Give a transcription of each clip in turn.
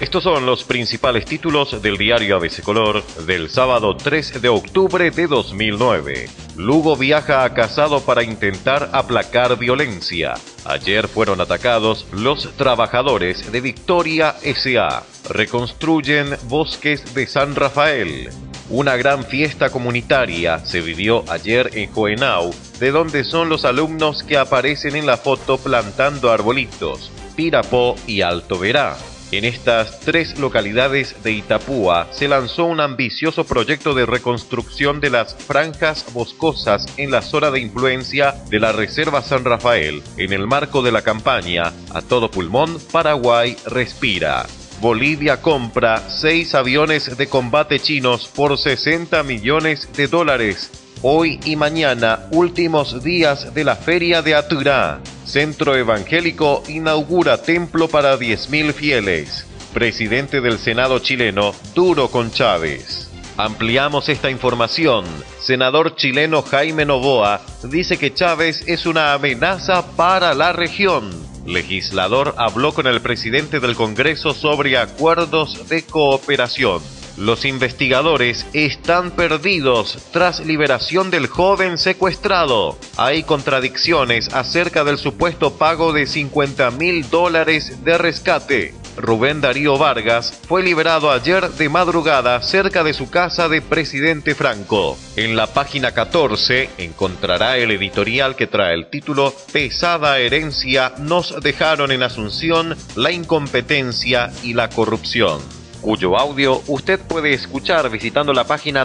Estos son los principales títulos del diario ABC Color del sábado 3 de octubre de 2009. Lugo viaja a Casado para intentar aplacar violencia. Ayer fueron atacados los trabajadores de Victoria S.A. Reconstruyen bosques de San Rafael. Una gran fiesta comunitaria se vivió ayer en Juvenao, de donde son los alumnos que aparecen en la foto plantando arbolitos, Pirapó y Alto Verá. En estas tres localidades de Itapúa se lanzó un ambicioso proyecto de reconstrucción de las franjas boscosas en la zona de influencia de la Reserva San Rafael, en el marco de la campaña A Todo Pulmón, Paraguay Respira. Bolivia compra 6 aviones de combate chinos por $60 millones. Hoy y mañana, últimos días de la Feria de Aturá. Centro Evangélico inaugura templo para 10.000 fieles. Presidente del Senado chileno, duro con Chávez. Ampliamos esta información. Senador chileno Jaime Noboa dice que Chávez es una amenaza para la región. Legislador habló con el presidente del Congreso sobre acuerdos de cooperación. Los investigadores están perdidos tras liberación del joven secuestrado. Hay contradicciones acerca del supuesto pago de $50.000 de rescate. Rubén Darío Vargas fue liberado ayer de madrugada cerca de su casa de Presidente Franco. En la página 14 encontrará el editorial que trae el título Pesada herencia nos dejaron en Asunción la incompetencia y la corrupción, cuyo audio usted puede escuchar visitando la página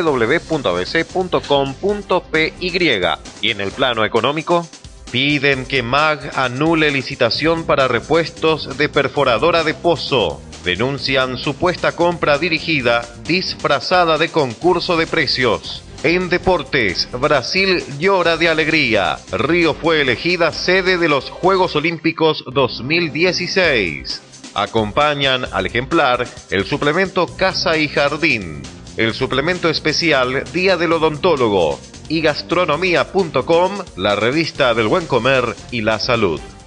www.abc.com.py. Y en el plano económico, piden que MAG anule licitación para repuestos de perforadora de pozo. Denuncian supuesta compra dirigida disfrazada de concurso de precios. En deportes, Brasil llora de alegría. Río fue elegida sede de los Juegos Olímpicos 2016. Acompañan al ejemplar el suplemento Casa y Jardín, el suplemento especial Día del Odontólogo y gastronomía.com, la revista del buen comer y la salud.